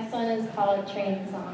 next one is called Train Song.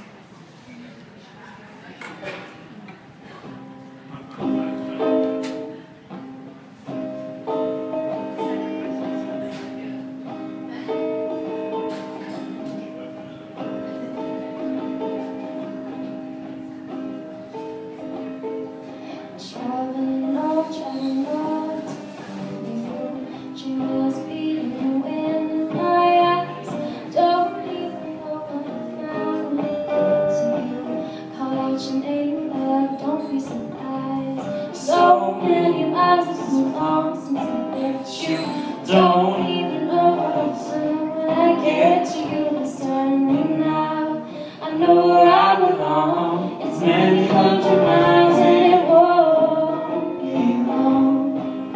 Traveling on to find you, just beating the wind in my eyes. Don't even know what I found when I get to you. Call out your name, love, don't be surprised. So many miles, it's so long since I met you. Don't even know what I'm feeling when I get to you. But suddenly now, I know where I belong. It's many hundred miles and it won't be long.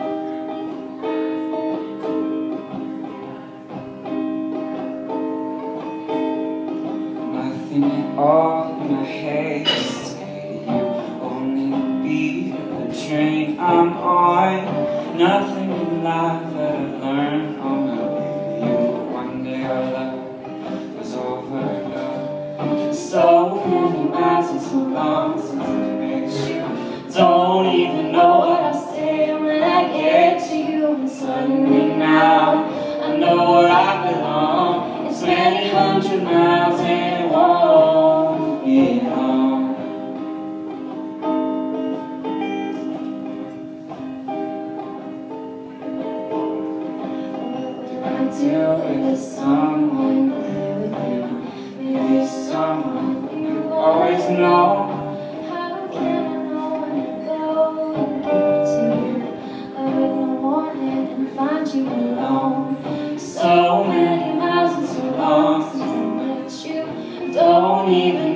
Nothing at all in my head to say you only the beat of the train I'm on. Nothing in life that I've learned on my way to you. One day our love was overdone. So many miles and so long since I met you. Don't even know what I'll say when I get to you. And suddenly now I know where I belong. It's many hundred miles and it won't be long. What would I do if someone there with you? Maybe someone you Always know. How can I know when to go and get to you? Early in the morning and find you alone. So many miles and so long since I met you. Don't even